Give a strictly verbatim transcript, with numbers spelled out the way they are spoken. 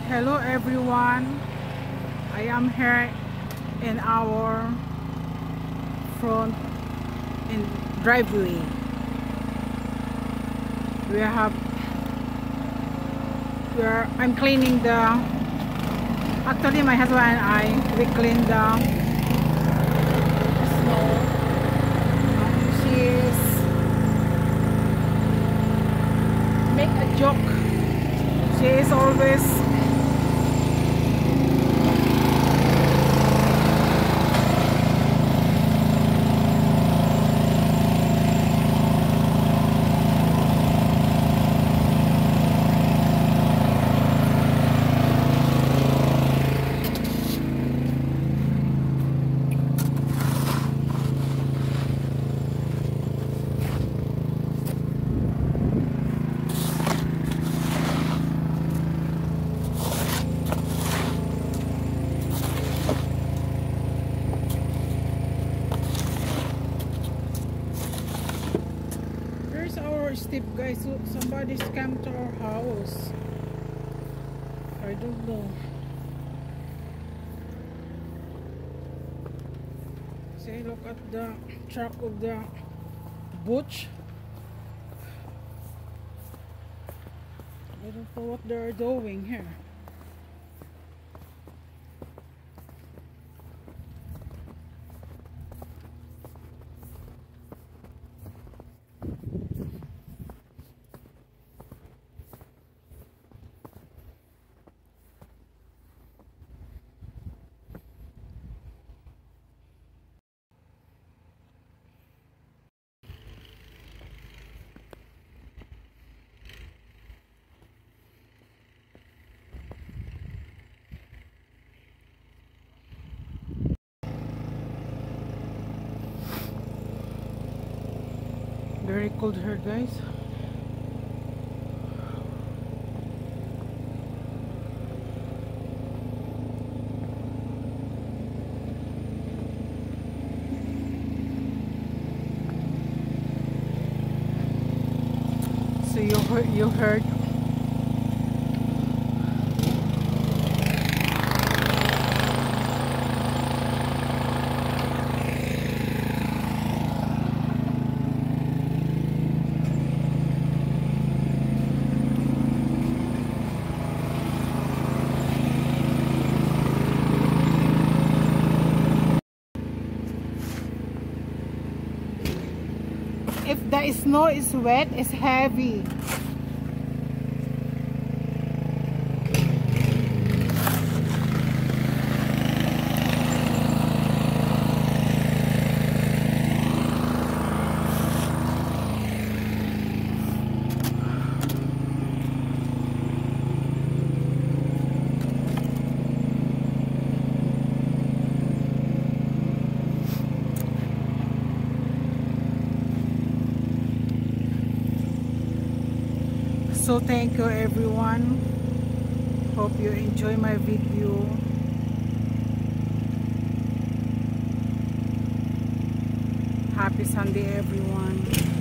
Hello everyone, I am here in our front in driveway. We have we are I'm cleaning the actually my husband and I we clean the snow. She is make a joke. She is always our step, guys. So somebody's come to our house. I don't know. See, look at the truck of the butch. I don't know what they're doing here. Very cold here, guys. So you heard, you heard if the snow is wet, it's heavy. So thank you everyone, hope you enjoy my video. Happy Sunday everyone.